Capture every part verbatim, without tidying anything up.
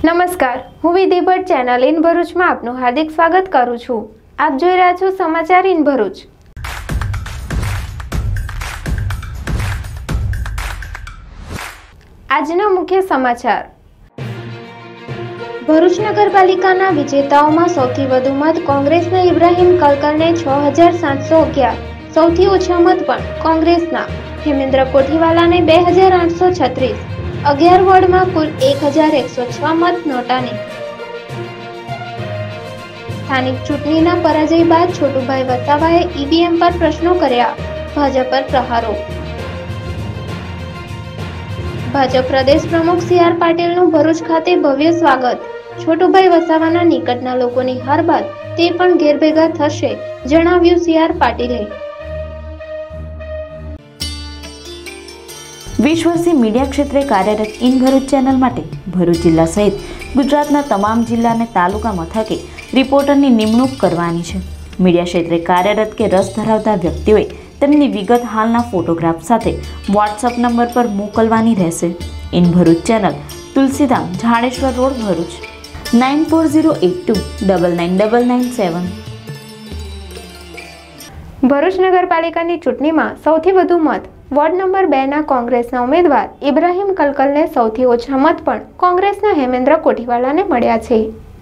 નમસ્કાર, હું વિધિ ભટ્ટ ચેનલ ઇન ભરૂચમાં આપનું હાર્દિક સ્વાગત કરું છું। આપ જોઈ રહ્યા છો સમાચાર ઇન ભરૂચ। આજના મુખ્ય સમાચાર। ભરૂચ નગરપાલિકાના વિજેતાઓમાં સૌથી વધુ મત કોંગ્રેસના ઇબ્રાહીમ કલકરને છ હજાર સાતસો અગિયાર, સૌથી ઓછા મત પણ કોંગ્રેસના હેમેન્દ્ર કોઠીવાલાને બે હજાર આઠસો છત્રીસ, અગિયાર વોર્ડમાં કુલ એક હજાર એકસો છ મત નોટાને। સ્થાનિક ચૂંટણીના પરાજય બાદ છોટુભાઈ વસાવાએ ઈવીએમ પર પ્રશ્નો કર્યા, ભાજપ પર પ્રહારો। ભાજપ પ્રદેશ પ્રમુખ સી આર પાટીલનું ભરૂચ ખાતે ભવ્ય સ્વાગત। છોટુભાઈ વસાવાના નિકટના લોકોની હાર બાદ તે પણ ઘેર ભેગા થશે, જણાવ્યું સી આર પાટીલે। વીસ વર્ષથી મીડિયા ક્ષેત્રે કાર્યરત ઇન ભરૂચ ચેનલ માટે ભરૂચ જિલ્લા સહિત ગુજરાતના તમામ જિલ્લા અને તાલુકા મથકે રિપોર્ટરની નિમણૂક કરવાની છે। મીડિયા ક્ષેત્રે કાર્યરત કે રસ ધરાવતા વ્યક્તિઓએ તેમની વિગત હાલના ફોટોગ્રાફ સાથે વોટ્સઅપ નંબર પર મોકલવાની રહેશે। In Bharuch channel, Tulsidham, Jadeshwar road, Bharuch, nine four zero eight two double nine double nine seven. Bharuch નગરપાલિકાની ચૂંટણીમાં સૌથી વધુ મત વોર્ડ નંબર બે ના કોંગ્રેસના ઉમેદવાર ઇબ્રાહીમ કલકલને સૌથી ઓછા મત પણ કોંગ્રેસના હેમેન્દ્ર કોઠીવાલાને મળ્યા છે।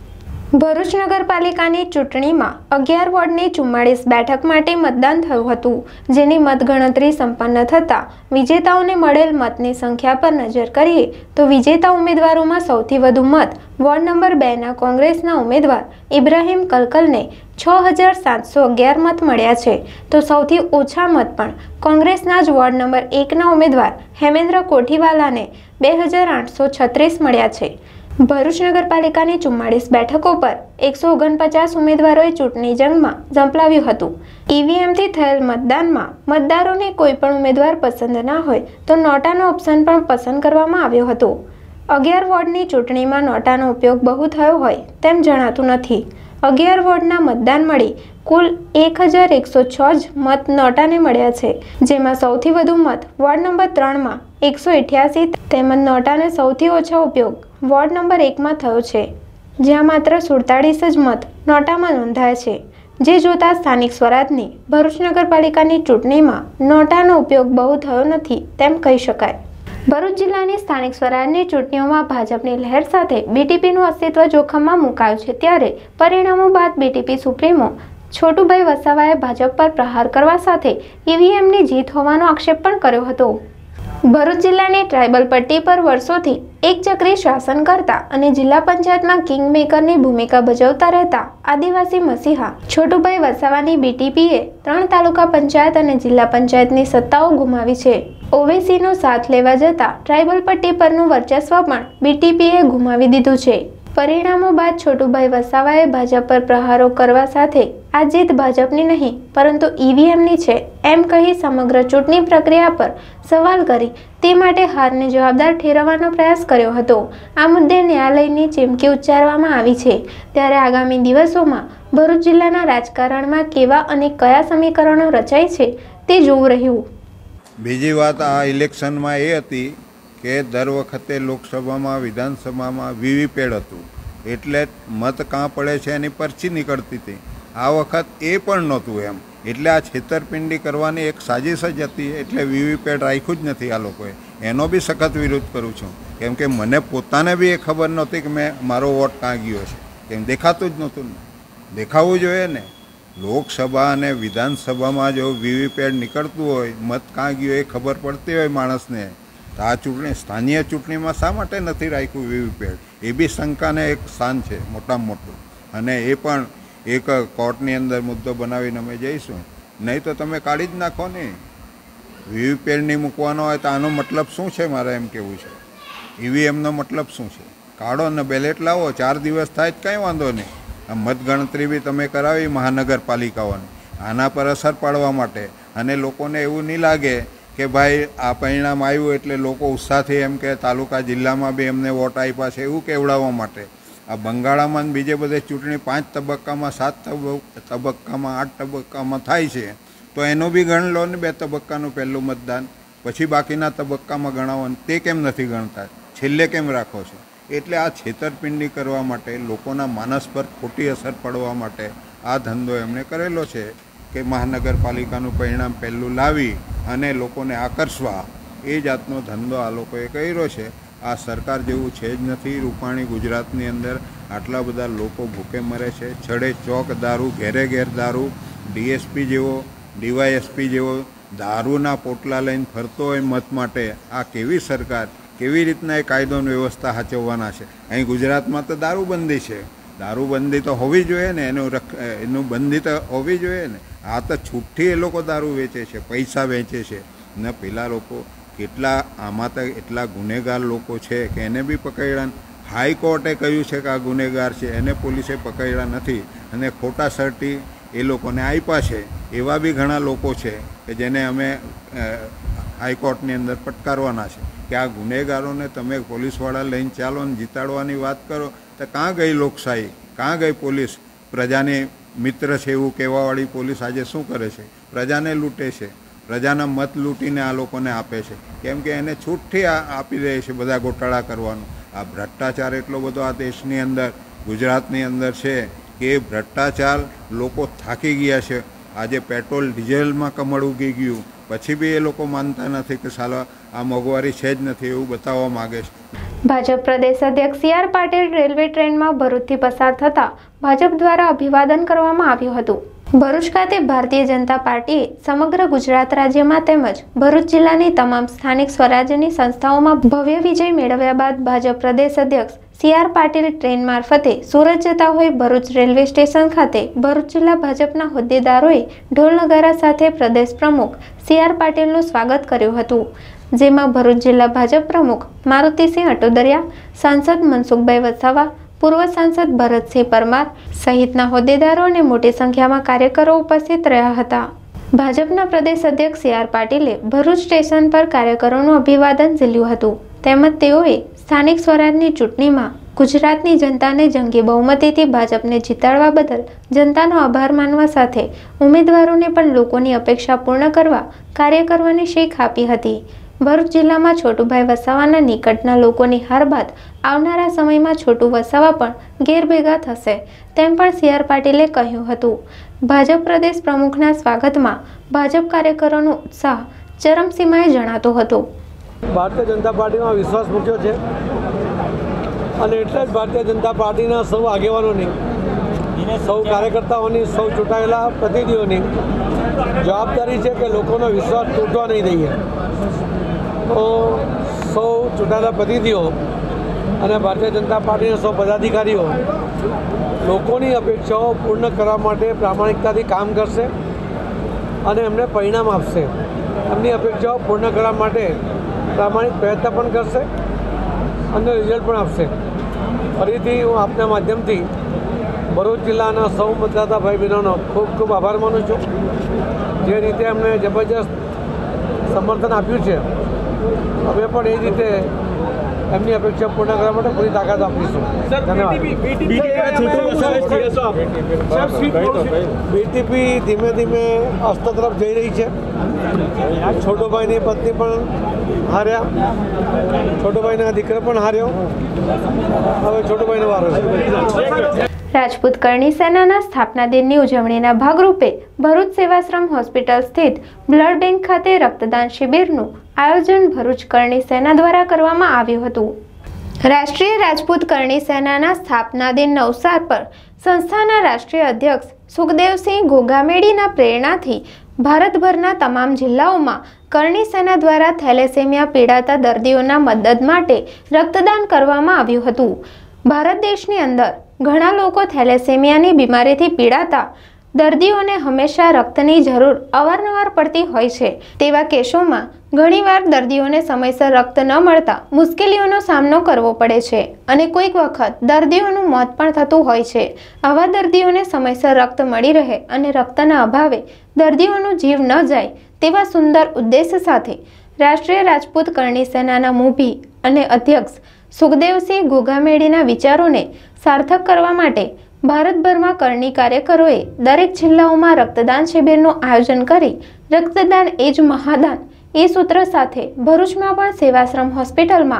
ભરૂચ નગરપાલિકાની ચૂંટણીમાં અગિયાર વોર્ડની ચુમ્માળીસ બેઠક માટે મતદાન થયું હતું, જેની મતગણતરી સંપન્ન થતાં વિજેતાઓને મળેલ મતની સંખ્યા પર નજર કરીએ તો વિજેતા ઉમેદવારોમાં સૌથી વધુ મત વોર્ડ નંબર બે ના કોંગ્રેસના ઉમેદવાર ઇબ્રાહીમ કલકલને છ હજાર સાતસો અગિયાર મત મળ્યા છે, તો સૌથી ઓછા મત પણ કોંગ્રેસના જ વોર્ડ નંબર એકના ઉમેદવાર હેમેન્દ્ર કોઠીવાલાને બે હજાર આઠસો છત્રીસ મળ્યા છે। ભરૂચ નગરપાલિકાની ચુમ્માળીસ બેઠકો પર એકસો ઓગણપચાસ ઉમેદવારોએ ચૂંટણી જંગમાં ઝંપલાવ્યું હતું। ઈવીએમથી થયેલ મતદાનમાં મતદારોને કોઈ પણ ઉમેદવાર પસંદ ના હોય તો નોટાનો ઓપ્શન પણ પસંદ કરવામાં આવ્યો હતો। અગિયાર વોર્ડની ચૂંટણીમાં નોટાનો ઉપયોગ બહુ થયો હોય તેમ જણાતું નથી। અગિયાર વોર્ડના મતદાન મળી કુલ એક હજાર એકસો છ જ મત નોટાને મળ્યા છે, જેમાં સૌથી વધુ મત વોર્ડ નંબર ત્રણમાં એકસો અઠ્યાસી તેમજ નોટાને સૌથી ઓછો ઉપયોગ વોર્ડ નંબર એકમાં થયો છે, જ્યાં માત્ર સુડતાળીસ જ મત નોટામાં નોંધાયા છે, જે જોતા સ્થાનિક સ્વરાજની ભરૂચ નગરપાલિકાની ચૂંટણીમાં નોટાનો ઉપયોગ બહુ થયો નથી તેમ કહી શકાય। ભરૂચ જિલ્લાની સ્થાનિક સ્વરાજની ચૂંટણીઓમાં ભાજપની લહેર સાથે બીટીપીનું અસ્તિત્વ જોખમમાં મુકાયું છે, ત્યારે પરિણામો બાદ બીટીપી સુપ્રીમો છોટુભાઈ વસાવાએ ભાજપ પર પ્રહાર કરવા સાથે ઈવીએમની જીત હોવાનો આક્ષેપ પણ કર્યો હતો। ભરૂચ જિલ્લાની ટ્રાયબલ પટ્ટી પર વર્ષોથી એક ચક્રી શાસન કરતા અને જિલ્લા પંચાયતમાં કિંગ મેકરની ભૂમિકા ભજવતા રહેતા આદિવાસી મસીહા છોટુભાઈ વસાવાની બીટીપીએ ત્રણ તાલુકા પંચાયત અને જિલ્લા પંચાયતની સત્તાઓ ગુમાવી છે। ઓવેસીનો સાથ લેવા જતા ટ્રાયબલ પટ્ટી પરનું વર્ચસ્વ પણ બીટીપીએ ગુમાવી દીધું છે। પરિણામો બાદ છોટુભાઈ વસાવાએ ભાજપ પર પ્રહારો કરવા સાથે આ જીત ભાજપની નહીં પરંતુ ઈવીએમની છે એમ કહી સમગ્ર ચૂંટણી પ્રક્રિયા પર સવાલ કરી તે માટે હારને જવાબદાર ઠેરવવાનો પ્રયાસ કર્યો હતો। આ મુદ્દે ન્યાયાલયની ચીમકી ઉચ્ચારવામાં આવી છે, ત્યારે આગામી દિવસોમાં ભરૂચ જિલ્લાના રાજકારણમાં કેવા અને કયા સમીકરણો રચાય છે તે જોવું રહ્યું। બીજી વાત આ ઇલેક્શનમાં એ હતી કે દર વખતે લોકસભામાં વિધાનસભામાં વીવીપેડ હતું, એટલે મત કાં પડે છે એની પરચી નીકળતી હતી। આ વખત એ પણ નહોતું એમ, એટલે આ છેતરપિંડી કરવાની એક સાજિશ જ હતી, એટલે વીવીપેડ રાખ્યું જ નથી આ લોકોએ। એનો બી સખત વિરોધ કરું છું, કેમ કે મને પોતાને બી એ ખબર નહોતી કે મેં મારો વોટ કાં ગયો છે, કેમ દેખાતું જ નહોતું ને, દેખાવું જોઈએ ને। લોકસભા અને વિધાનસભામાં જો વીવીપેડ નીકળતું હોય, મત કાં ગયો એ ખબર પડતી હોય માણસને, તો આ ચૂંટણી સ્થાનીય ચૂંટણીમાં શા માટે નથી રાખ્યું વીવીપેડ? એ બી શંકાને એક સ્થાન છે મોટામાં મોટું, અને એ પણ એક કોર્ટની અંદર મુદ્દો બનાવીને અમે જઈશું, નહીં તો તમે કાઢી જ નાખો ને। વીવીપેડ નહીં મૂકવાનો હોય તો આનો મતલબ શું છે? મારે એમ કહેવું છે, ઈવીએમનો મતલબ શું છે? કાઢો ને બેલેટ લાવો, ચાર દિવસ થાય જ કંઈ વાંધો નહીં। આ મતગણતરી બી તમે કરાવી મહાનગરપાલિકાઓને, આના પર અસર પાડવા માટે, અને લોકોને એવું નહીં લાગે કે ભાઈ આ પરિણામ આવ્યું એટલે લોકો ઉત્સાહથી એમ કે તાલુકા જિલ્લામાં બી એમને વોટ આપ્યા છે એવું કહેવડાવવા માટે। આ બંગાળામાં બીજે બધે ચૂંટણી પાંચ તબક્કામાં, સાત તબક્કામાં, આઠ તબક્કામાં થાય છે, તો એનો બી ગણ લો ને, બે તબક્કાનું પહેલું મતદાન, પછી બાકીના તબક્કામાં ગણાવો, તે કેમ નથી ગણતા? છેલ્લે કેમ રાખો છો? એટલે આ છેતરપિંડી કરવા માટે, લોકોના માનસ પર ખોટી અસર પડવા માટે આ ધંધો એમણે કરેલો છે કે મહાનગરપાલિકાનું પરિણામ પહેલું લાવી અને લોકોને આકર્ષવા, એ જાતનો ધંધો આ લોકોએ કર્યો છે. આ સરકાર જેવું છે જ નથી. રૂપાણી ગુજરાતની અંદર આટલા બધા લોકો ભૂખે મરે છે. છડે ચોક દારૂ, ઘેરે ઘેર દારૂ, ડીએસપી જેવો, ડીવાયએસપી જેવો દારૂના પોટલા લઈને ફરતો હોય મત માટે. આ કેવી સરકાર, કેવી રીતના એ કાયદો અને વ્યવસ્થા સાચવવાના છે? અહીં ગુજરાતમાં તો દારૂબંધી છે. દારૂબંધી તો હોવી જોઈએ ને, એનું રખ એનું બંધી તો હોવી જોઈએ ને. આ તો છૂટથી એ લોકો દારૂ વેચે છે, પૈસા વેચે છે ને. પેલા લોકો કેટલા, આમાં તો એટલા ગુનેગાર લોકો છે કે એને બી પકડ્યા. હાઈકોર્ટે કહ્યું છે કે આ ગુનેગાર છે, એને પોલીસે પકડ્યા નથી અને ખોટા સર્ટી એ લોકોને આપ્યા છે. એવા બી ઘણા લોકો છે કે જેને અમે હાઈકોર્ટની અંદર પટકારવાના છે કે આ ગુનેગારોને તમે પોલીસવાળા લઈને ચાલો ને જીતાડવાની વાત કરો તો કાં ગઈ લોકશાહી, કાં ગઈ પોલીસ? પ્રજાની મિત્ર છે એવું કહેવાવાળી પોલીસ આજે શું કરે છે? પ્રજાને લૂંટે છે, પ્રજાના મત લૂંટીને આ લોકોને આપે છે, કેમ કે એને છૂટથી આપી દે છે બધા ગોટાળા કરવાનું. આ ભ્રષ્ટાચાર એટલો બધો આ દેશની અંદર, ગુજરાતની અંદર છે કે એ ભ્રષ્ટાચાર લોકો થાકી ગયા છે. આજે પેટ્રોલ ડીઝલમાં કમળ ઉગી ગયું પછી બી એ લોકો માનતા નથી કે સાલા આ મોંઘવારી છે જ નથી, એવું બતાવવા માગે છે. ભાજપ પ્રદેશ અધ્યક્ષ સી આર પાટીલ રેલવે ટ્રેનમાં ભરૂચથી પસાર થતા ભાજપ દ્વારા અભિવાદન કરવામાં આવ્યું હતું. ભરૂચ ખાતે ભારતીય જનતા પાર્ટીએ સમગ્ર ગુજરાત રાજ્યમાં તેમજ ભરૂચ જિલ્લાની તમામ સ્થાનિક સ્વરાજ્યની સંસ્થાઓમાં ભવ્ય વિજય મેળવ્યા બાદ ભાજપ પ્રદેશ અધ્યક્ષ સી આર પાટીલ ટ્રેન મારફતે સુરત જતા હોય ભરૂચ રેલવે સ્ટેશન ખાતે ભરૂચ જિલ્લા ભાજપના હોદ્દેદારોએ ઢોલ નગારા સાથે પ્રદેશ પ્રમુખ સી આર પાટીલનું સ્વાગત કર્યું હતું, જેમાં ભરૂચ જિલ્લા ભાજપ પ્રમુખ મારુતિસિંહ અટોદરિયા, સાંસદ મનસુખભાઈ વસાવા, પૂર્વ સાંસદ ભરતસિંહ પરમાર સહિતના હોદ્દેદારો અને મોટી સંખ્યામાં કાર્યકરો ઉપસ્થિત રહ્યા હતા. ભાજપના પ્રદેશ અધ્યક્ષ સી આર પાટીલે ભરૂચ સ્ટેશન પર કાર્યકરોનું અભિવાદન ઝીલ્યું હતું. તેમજ તેઓએ સ્થાનિક સ્વરાજની ચૂંટણીમાં ગુજરાતની જનતાને જંગી બહુમતીથી ભાજપને જીતાડવા બદલ જનતાનો આભાર માનવા સાથે ઉમેદવારોને પણ લોકોની અપેક્ષા પૂર્ણ કરવા કાર્ય કરવાની શીખ આપી હતી. ભરૂચ જિલ્લામાં છોટુભાઈ વસાવાના નિકટના લોકોની હાર બાદ આવનારા સમયમાં છોટુ વસાવા પણ ઘેર ભેગા થશે તેમ પણ સી આર પાટીલે કહ્યું હતું. ભાજપ પ્રદેશ પ્રમુખના સ્વાગતમાં ભાજપ કાર્યકરોનો ઉત્સાહ ચરમસીમાએ જણાતો હતો. ભારતીય જનતા પાર્ટીમાં વિશ્વાસ મૂક્યો છે અને એટલે જ ભારતીય જનતા પાર્ટીના સૌ આગેવાનોની, સૌ કાર્યકર્તાઓની, સૌ ચૂંટાયેલા પ્રતિનિધિઓની જવાબદારી છે કે લોકોનો વિશ્વાસ તૂટવા નહીં દઈએ. તો સૌ ચૂંટાયેલા પ્રતિનિધિઓ અને ભારતીય જનતા પાર્ટીના સૌ પદાધિકારીઓ લોકોની અપેક્ષાઓ પૂર્ણ કરવા માટે પ્રામાણિકતાથી કામ કરશે અને એમને પરિણામ આપશે. એમની અપેક્ષાઓ પૂર્ણ કરવા માટે પ્રામાણિક પ્રયત્ન પણ કરશે અને રિઝલ્ટ પણ આપશે. ફરીથી હું આપના માધ્યમથી ભરૂચ જિલ્લાના સૌ મતદાતા ભાઈ બહેનોનો ખૂબ ખૂબ આભાર માનું છું. જે રીતે એમને જબરજસ્ત સમર્થન આપ્યું છે, અમે પણ એ રીતે એમની અપેક્ષા પૂર્ણ કરવા માટે પૂરી તાકાત આપીશું. બીટીપી ધીમે ધીમે અસ્ત તરફ જઈ રહી છે. છોટુભાઈની પત્ની પણ હાર્યા, છોટુભાઈના દીકરો પણ હાર્યો, હવે છોટુભાઈનો વારો છે. રાજપૂત કરણી સેનાના સ્થાપના દિનની ઉજવણીના ભાગરૂપે ભરૂચ સેવાશ્રમ હોસ્પિટલ સ્થિત બ્લડ બેંક ખાતે રક્તદાન શિબિરનું આયોજન ભરૂચ કરણી સેના દ્વારા કરવામાં આવ્યું હતું. રાષ્ટ્રીય રાજપૂત કરણી સેનાના સ્થાપના દિન અવસર પર સંસ્થાના રાષ્ટ્રીય અધ્યક્ષ સુખદેવસિંહ ઘોઘામેડીના પ્રેરણાથી ભારતભરના તમામ જિલ્લાઓમાં કરણી સેના દ્વારા થેલેસેમિયા પીડાતા દર્દીઓના મદદ માટે રક્તદાન કરવામાં આવ્યું હતું. ભારત દેશની અંદર ઘણા લોકો થેલેસેમિયાની બીમારીથી પીડાતા દર્દીઓને હંમેશા રક્તની જરૂર અવારનવાર પડતી હોય છે. તેવા કેસોમાં ઘણીવાર દર્દીઓને સમયસર રક્ત ન મળતા મુશ્કેલીઓનો સામનો કરવો પડે છે અને કોઈક વખત દર્દીઓનું મોત પણ થતું હોય છે. આવા દર્દીઓને સમયસર રક્ત મળી રહે અને રક્તના અભાવે દર્દીઓનો જીવ ન જાય તેવા સુંદર ઉદ્દેશ સાથે રાષ્ટ્રીય રાજપૂત કરણી સેનાના મૂભી અને અધ્યક્ષ સુખદેવસિંહ ઘોઘામેડીના વિચારોને સાર્થક કરવા માટે ભારતભરમાં કરણી કાર્યકરોએ દરેક જિલ્લાઓમાં રક્તદાન શિબિરનું આયોજન કરી રક્તદાન એ જ મહાદાન એ સૂત્ર સાથે ભરૂચમાં પણ સેવાશ્રમ હોસ્પિટલમાં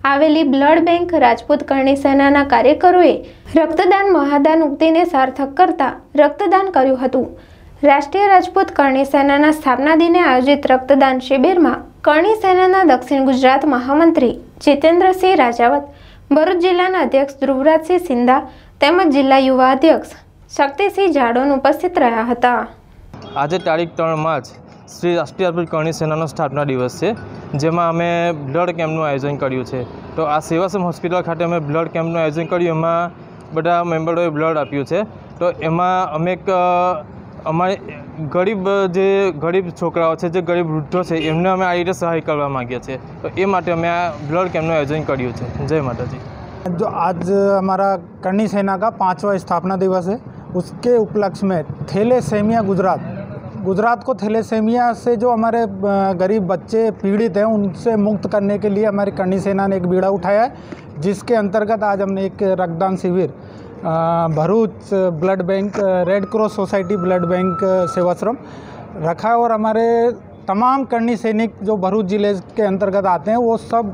આવેલી બ્લડ બેંક રાજપૂત કરણી સેનાના કાર્યકરોએ રક્તદાન મહાદાન ઉક્તિને સાર્થક કરતા રક્તદાન કર્યું હતું। રાષ્ટ્રીય રાજપૂત કરણી સેનાના સ્થાપના દિને આયોજિત રક્તદાન શિબિરમાં કરણી સેનાના દક્ષિણ ગુજરાત મહામંત્રી જીતેન્દ્રસિંહ રાજાવત, ભરૂચ જિલ્લાના અધ્યક્ષ ધ્રુવરાજસિંહ સિંધા તેમજ જિલ્લા યુવા અધ્યક્ષ શક્તિસિંહ જાડોન ઉપસ્થિત રહ્યા હતા। આજે તારીખ ત્રણ માર્ચ શ્રી રાષ્ટ્રીય રાજપૂત કરણી સેનાનો સ્થાપના દિવસ છે, જેમાં અમે બ્લડ કેમ્પનું આયોજન કર્યું છે। તો આ સેવાશ્રમ હોસ્પિટલ ખાતે અમે બ્લડ કેમ્પનું આયોજન કર્યું, એમાં બધા મેમ્બરોએ બ્લડ આપ્યું છે। તો એમાં અમે એક અમારે ગરીબ જે ગરીબ છોકરાઓ છે, જે ગરીબ વૃદ્ધો છે, એમને અમે આ રીતે સહાય કરવા માગીએ છીએ। તો એ માટે અમે આ બ્લડ કેમ્પનું આયોજન કર્યું છે। જય માતાજી। जो आज हमारा करनी सेना का पाँचवा स्थापना दिवस है, उसके उपलक्ष्य में थैलेसेमिया गुजरात गुजरात को थैलेसेमिया से जो हमारे गरीब बच्चे पीड़ित हैं उनसे मुक्त करने के लिए हमारी करनी सेना ने एक बीड़ा उठाया है, जिसके अंतर्गत आज हमने एक रक्तदान शिविर Bharuch blood bank red cross society blood bank Sevashram रखा है। और हमारे तमाम करनी सैनिक जो भरूच जिले के अंतर्गत आते हैं वो सब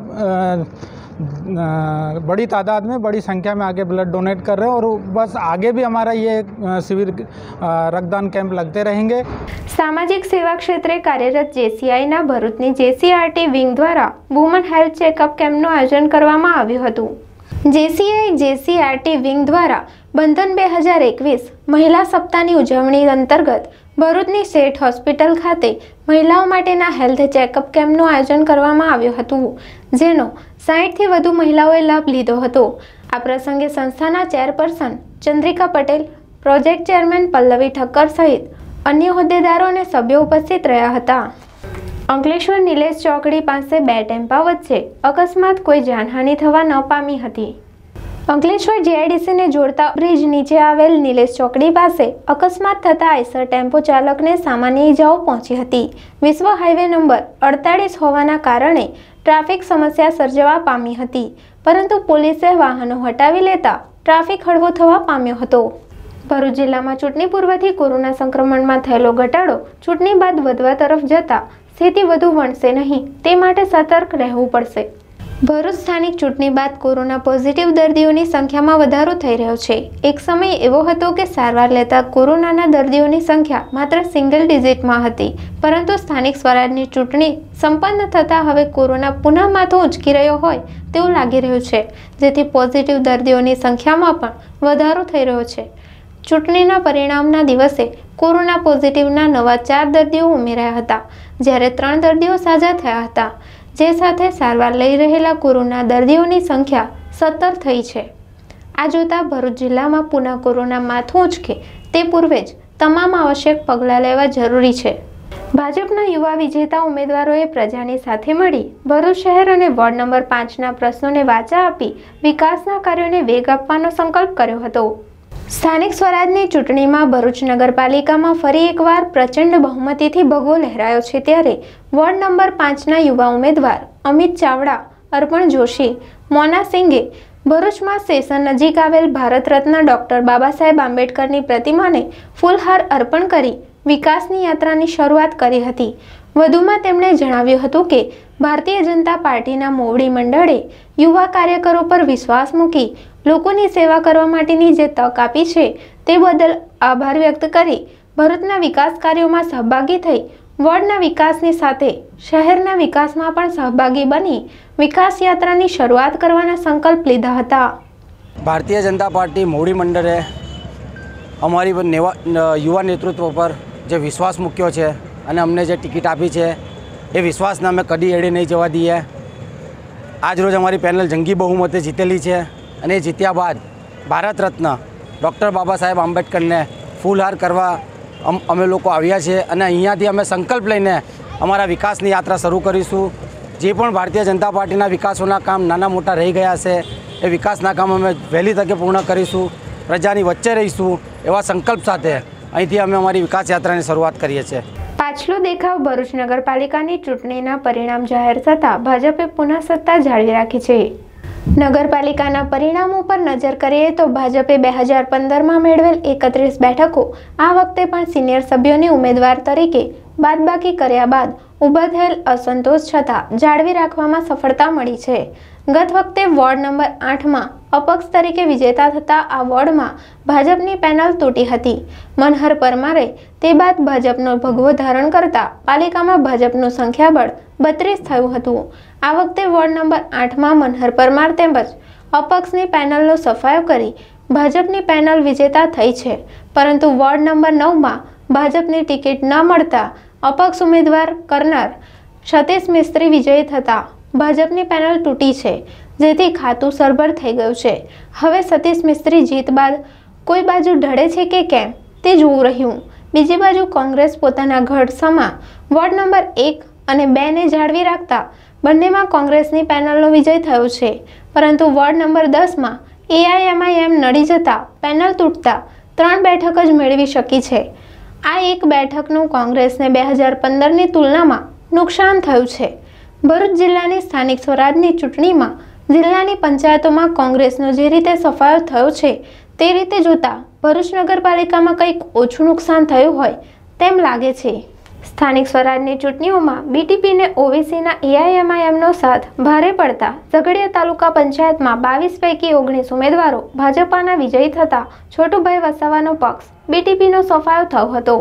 बड़ी तादाद में बड़ी संख्या में आगे ब्लड डोनेट कर रहे हैं और बस आगे भी हमारा ये शिविर रक्तदान कैंप लगते रहेंगे। सामाजिक सेवा क्षेत्रे कार्यरत जेसीआईना भरूचनी जेसीआरटी विंग द्वारा વુમન હેલ્થ ચેકઅપ કેમ્પનું આયોજન કરવામાં આવ્યું હતું। જેસીઆઈ જેસીઆરટી વિંગ દ્વારા બંધન બે હજાર એકવીસ મહિલા સપ્તાહની ઉજવણી અંતર્ગત ભરૂચની શેઠ હોસ્પિટલ ખાતે મહિલાઓ માટેના હેલ્થ ચેકઅપ કેમ્પનું આયોજન કરવામાં આવ્યું હતું, જેનો સાઠથી વધુ મહિલાઓએ લાભ લીધો હતો। આ પ્રસંગે સંસ્થાના chairperson Chandrika Patel, project chairman Pallavi Thakkar સહિત અન્ય હોદ્દેદારો અને સભ્યો ઉપસ્થિત રહ્યા હતા। અંકલેશ્વર નિલેશ ચોકડી પાસે બે ટેમ્પા વચ્ચે અકસ્માત, કોઈ જાનહાનિ થવા ન પામી હતી। અંકલેશ્વર જીઆઈડીસીને જોડતા બ્રિજ નીચે આવેલ નિલેશ ચોકડી પાસે અકસ્માત થતા આઈસર ટેમ્પો ચાલકને સામાન્ય ઈજાઓ પહોંચી હતી। વિશ્વ હાઈવે નંબર અડતાળીસ હોવાના કારણે ટ્રાફિક સમસ્યા સર્જવા પામી હતી, પરંતુ પોલીસે વાહનો હટાવી લેતા ટ્રાફિક હળવો થવા પામ્યો હતો। ભરૂચ જિલ્લામાં ચૂંટણી પૂર્વથી કોરોના સંક્રમણમાં થયેલો ઘટાડો ચૂંટણી બાદ વધવા તરફ જતા સ્થિતિ વધુ વણશે નહીં, તે માટે સતર્ક રહેવું પડશે। ભરૂચ સ્થાનિક ચૂંટણી બાદ કોરોના પોઝિટિવ દર્દીઓની સંખ્યામાં વધારો થઈ રહ્યો છે। એક સમય એવો હતો કે સારવાર લેતા કોરોનાના દર્દીઓની સંખ્યા માત્ર સિંગલ ડિજિટમાં હતી, પરંતુ સ્થાનિક સ્વરાજની ચૂંટણી સંપન્ન થતાં હવે કોરોના પુનઃ માથું ઉંચકી રહ્યો હોય તેવું લાગી રહ્યું છે, જેથી પોઝિટિવ દર્દીઓની સંખ્યામાં પણ વધારો થઈ રહ્યો છે। ચૂંટણીના પરિણામના દિવસે કોરોના પોઝિટિવના નવા ચાર દર્દીઓ ઉમેરાયા હતા, જ્યારે ત્રણ દર્દીઓ સાજા થયા હતા, જે સાથે સારવાર લઈ રહેલા કોરોના દર્દીઓની સંખ્યા સત્તર થઈ છે। આ જોતા ભરૂચ જિલ્લામાં પુનઃ કોરોના માથું ઉંચકે તે પૂર્વે જ તમામ આવશ્યક પગલાં લેવા જરૂરી છે। ભાજપના યુવા વિજેતા ઉમેદવારોએ પ્રજાની સાથે મળી ભરૂચ શહેર અને વોર્ડ નંબર પાંચના પ્રશ્નોને વાચા આપી વિકાસના કાર્યોને વેગ આપવાનો સંકલ્પ કર્યો હતો। સ્થાનિક સ્વરાજની ચૂંટણીમાં ભરૂચ નગરપાલિકામાં ફરી એકવાર પ્રચંડ બહુમતીથી ભગવો લહેરાયો છે, ત્યારે વોર્ડ નંબર પાંચના યુવા ઉમેદવાર અમિત ચાવડા, અર્પણ જોશી, મોના સિંઘે ભરૂચમાં સ્ટેશન નજીક આવેલ ભારત રત્ન ડોક્ટર બાબા સાહેબ આંબેડકરની પ્રતિમાને ફૂલહાર અર્પણ કરી વિકાસની યાત્રાની શરૂઆત કરી હતી। વધુમાં તેમણે જણાવ્યું હતું કે ભારતીય જનતા પાર્ટીના મોવડી મંડળે યુવા કાર્યકરો પર વિશ્વાસ મૂકી લોકોની સેવા કરવા માટેની જે તક આપી છે તે બદલ આભાર વ્યક્ત કરી ભરૂચના વિકાસ કાર્યોમાં સહભાગી થઈ વોર્ડના વિકાસની સાથે શહેરના વિકાસમાં પણ સહભાગી બની વિકાસ યાત્રાની શરૂઆત કરવાના સંકલ્પ લીધા હતા। ભારતીય જનતા પાર્ટી મોવડી મંડળે અમારી યુવા નેતૃત્વ પર જે વિશ્વાસ મૂક્યો છે અને અમને જે ટિકિટ આપી છે એ વિશ્વાસને અમે કદી એડે નહીં જવા દઈએ। આજરોજ અમારી પેનલ જંગી બહુમતે જીતેલી છે અને જીત્યા બાદ ભારત રત્ન ડૉક્ટર બાબા સાહેબ આંબેડકરને ફૂલહાર કરવા અમે લોકો આવ્યા છીએ અને અહીંયાથી અમે સંકલ્પ લઈને અમારા વિકાસની યાત્રા શરૂ કરીશું। જે પણ ભારતીય જનતા પાર્ટીના વિકાસોના કામ નાના મોટા રહી ગયા છે એ વિકાસના કામ અમે વહેલી તકે પૂર્ણ કરીશું, પ્રજાની વચ્ચે રહીશું એવા સંકલ્પ સાથે અહીંથી અમે અમારી વિકાસ યાત્રાની શરૂઆત કરીએ છીએ। પાછલો દેખાવ ભરૂચ નગરપાલિકાની ચૂંટણીના પરિણામ જાહેર થતાં ભાજપે પુનઃ સત્તા જાળવી રાખી છે। નગરપાલિકાના પરિણામો પર નજર કરીએ તો ભાજપે બે હજાર પંદરમાં મેળવેલ એકત્રીસ બેઠકો આ વખતે પણ સિનિયર સભ્યોની ઉમેદવાર તરીકે બાદબાકી કર્યા બાદ ઊભા થયેલ અસંતોષ છતાં જાળવી રાખવામાં સફળતા મળી છે, ગત વખતે વોર્ડ નંબર આઠમાં અપક્ષ તરીકે વિજેતા થતા આ વોર્ડમાં ભાજપની પેનલ તૂટી હતી. મનહર પરમારે તે બાદ ભાજપનો ભગવો ધારણ કરતા પાલિકામાં ભાજપનું સંખ્યાબળ બત્રીસ થયું હતું. આ વખતે વોર્ડ નંબર આઠમાં મનહર પરમાર તેમજ અપક્ષની પેનલનો સફાયો કરી ભાજપની પેનલ વિજેતા થઈ છે. પરંતુ વોર્ડ નંબર નવમાં ભાજપની ટિકિટ ન મળતા અપક્ષ ઉમેદવાર કરનાર સતીશ મિસ્ત્રી વિજયી થતા ભાજપની પેનલ તૂટી છે, જેથી ખાતું સરભર થઈ ગયું છે. હવે સતીશ મિસ્ત્રી જીત બાદ કોઈ બાજુ ઢળે છે કે કેમ તે જોવું રહ્યું. બીજી બાજુ કોંગ્રેસ પોતાના ગઢ સમા વોર્ડ નંબર એક અને બે ને જાળવી રાખતા બંનેમાં કોંગ્રેસની પેનલનો વિજય થયો છે. પરંતુ વોર્ડ નંબર દસમાં એઆઈએમઆઈએમ નડી જતા પેનલ તૂટતા ત્રણ બેઠક જ મેળવી શકી છે. આ એક બેઠકનું કોંગ્રેસને બે હજાર પંદરની તુલનામાં નુકસાન થયું છે. ભરૂચ જિલ્લાની સ્થાનિક સ્વરાજની ચૂંટણીમાં જિલ્લાની પંચાયતોમાં કોંગ્રેસનો જે રીતે સફાયો થયો છે તે રીતે જોતા ભરૂચ નગરપાલિકામાં કંઈક ઓછું નુકસાન થયું હોય તેમ લાગે છે. સ્થાનિક સ્વરાજની ચૂંટણીઓમાં બીટીપીને ઓવીસીના એઆઈએમઆઈએમનો સાથ ભારે પડતા ઝઘડિયા તાલુકા પંચાયતમાં બાવીસ પૈકી ઓગણીસ ઉમેદવારો ભાજપાના વિજયી થતા છોટુભાઈ વસાવાનો પક્ષ બીટીપીનો સફાયો થયો હતો.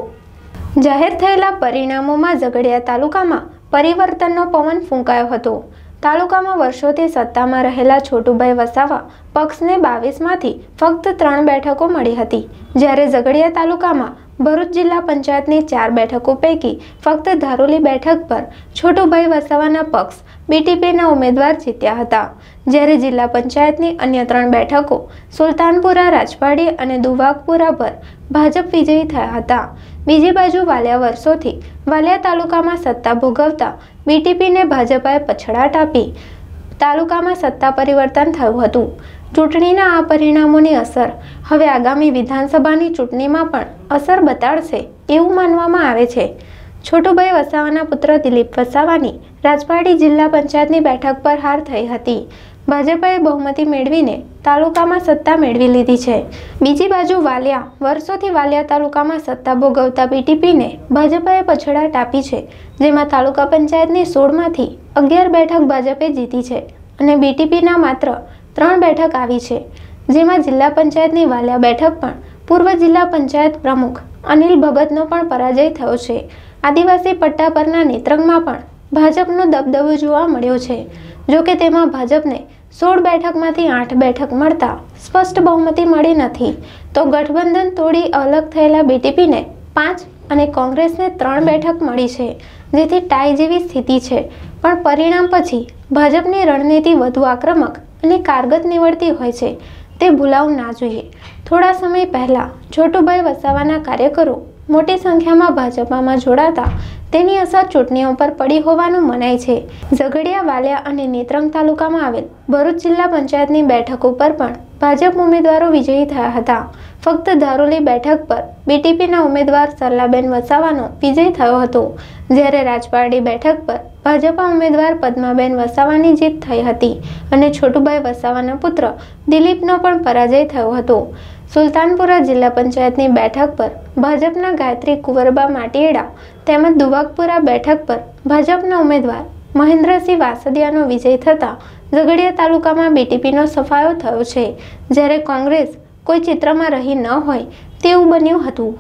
જાહેર થયેલા પરિણામોમાં ઝઘડિયા તાલુકામાં પરિવર્તનનો પવન ફૂંકાયો હતો. તાલુકામાં વર્ષોથી સત્તામાં રહેલા છોટુભાઈ વસાવા પક્ષને બાવીસમાંથી ફક્ત ત્રણ બેઠકો મળી હતી, જ્યારે ઝઘડિયા તાલુકામાં ભરૂચ જિલ્લા પંચાયતની ચાર બેઠકો પૈકી ફક્ત ધારોલી બેઠક પર છોટુભાઈ વસાવાના પક્ષ બીટીપીના ઉમેદવાર જીત્યા હતા, જ્યારે જિલ્લા પંચાયતની અન્ય ત્રણ બેઠકો સુલતાનપુરા, રાજપાડી અને દુવાગપુરા પર ભાજપ વિજયી થયા હતા. બીજી બાજુ વાલિયા વર્ષોથી વાલિયા તાલુકામાં સત્તા ભોગવતા બીટીપીને ભાજપાએ પછડાટ આપી તાલુકામાં સત્તા પરિવર્તન થયું હતું. ચૂંટણીના આ પરિણામોની અસર હવે આગામી વિધાનસભાની ચૂંટણીમાં પણ અસર બતાડશે એવું માનવામાં આવે છે. છોટુભાઈ વસાવાના પુત્ર દિલીપ વસાવાની રાજપાડી જિલ્લા પંચાયતની બેઠક પર હાર થઈ હતી. ભાજપાએ બહુમતી મેળવીને તાલુકામાં સત્તા મેળવી લીધી છે. બીજી બાજુ વાલિયા વર્ષોથી વાલિયા તાલુકામાં સત્તા ભોગવતા બીટીપીને ભાજપાએ પછડાટ આપી છે, જેમાં તાલુકા પંચાયતની સોળમાંથી અગિયાર બેઠક ભાજપે જીતી છે અને બીટીપીના માત્ર ત્રણ બેઠક આવી છે, જેમાં જિલ્લા પંચાયતની વાલિયા બેઠક પણ પૂર્વ જિલ્લા પંચાયત પ્રમુખ અનિલ ભગતનો પણ પરાજય થયો છે. આદિવાસી પટ્ટા પરના નેત્રંગમાં પણ ભાજપનો દબદબો જોવા મળ્યો છે. જોકે તેમાં ભાજપને સોળ બેઠકમાંથી આઠ બેઠક મળતા સ્પષ્ટ બહુમતી મળી નથી, તો ગઠબંધન તોડી અલગ થયેલા બીટીપીને પાંચ અને કોંગ્રેસને ત્રણ બેઠક મળી છે, જેથી ટાઈ જેવી સ્થિતિ છે. પણ પરિણામ પછી ભાજપની રણનીતિ વધુ આક્રમક અને કારગત નીવડતી હોય છે તે ભૂલાવું ના જોઈએ. થોડા સમય પહેલા છોટુભાઈ વસાવાના કાર્યકરો મોટી સંખ્યામાં ભાજપામાં જોડાતા તેની અસર ચૂંટણીઓ પર પડી હોવાનું મનાય છે. ઝઘડિયા, વાલિયા અને નેત્રંગ તાલુકામાં આવેલ ભરૂચ જિલ્લા પંચાયતની બેઠકો પર પણ ભાજપ ઉમેદવારો વિજયી થયા હતા. ફક્ત ધારોલી બેઠક પર બીટીપીના ઉમેદવાર સરલાબેન વસાવાનો વિજય થયો હતો, જ્યારે રાજપારડી બેઠક પર ભાજપા ઉમેદવાર પદ્માબેન વસાવાની જીત થઈ હતી અને છોટુભાઈ વસાવાના પુત્ર દિલીપનો પણ પરાજય થયો હતો. સુલતાનપુરા જિલ્લા પંચાયતની બેઠક પર ભાજપના ગાયત્રી કુંવરબા માટીએડા તેમજ દુવાગપુરા બેઠક પર ભાજપના ઉમેદવાર મહેન્દ્રસિંહ વાસદિયાનો વિજય થતાં ઝઘડિયા તાલુકામાં બીટીપીનો સફાયો થયો છે, જ્યારે કોંગ્રેસ કોઈ ચિત્રમાં રહી ન હોય તેવું બન્યું હતું.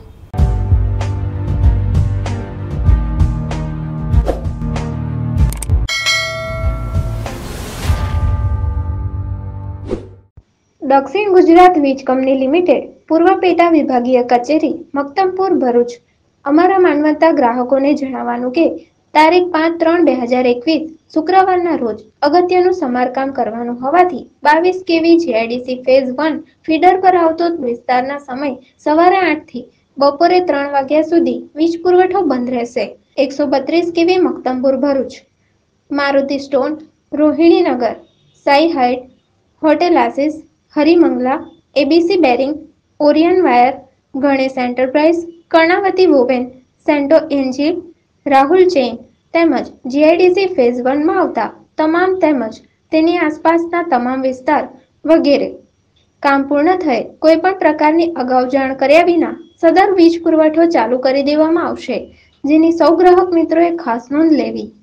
દક્ષિણ ગુજરાત વીજ કંપની લિમિટેડ પૂર્વ પેટા વિભાગીય કચેરી મક્તમપુર ભરૂચ અમારા માનવતા ગ્રાહકોને જણાવવાનું કે તારીખ પાંચ ત્રણ બે હજાર એકવીસ શુક્રવારના રોજ અગત્યનું સમારકામ કરવાનું હોવાથી બાવીસ કેવી જીઆઈડીસી ફેઝ વન ફીડર પર આવતો વિસ્તારના સમય સવારે આઠ થી બપોરે ત્રણ વાગ્યા સુધી વીજ પુરવઠો બંધ રહેશે. એકસો બત્રીસ KV Maktampur Bharuch, Maruti stone, Rohininagar, Sai height, hotel Ashish, Harimangala, ABC bearing, Orion wire, Ganesh enterprise, Karnavati woven, સેન્ટો એન્જિન, રાહુલ ચેઇન તેમજ જીઆઈડીસી ફેઝ વનમાં આવતા તમામ તેમજ તેની આસપાસના તમામ વિસ્તાર વગેરે કામ પૂર્ણ થયે કોઈ પણ પ્રકારની અગાઉ જાણ કર્યા વિના સદર વીજ પુરવઠો ચાલુ કરી દેવામાં આવશે, જેની સૌ ગ્રાહક મિત્રોએ ખાસ નોંધ લેવી.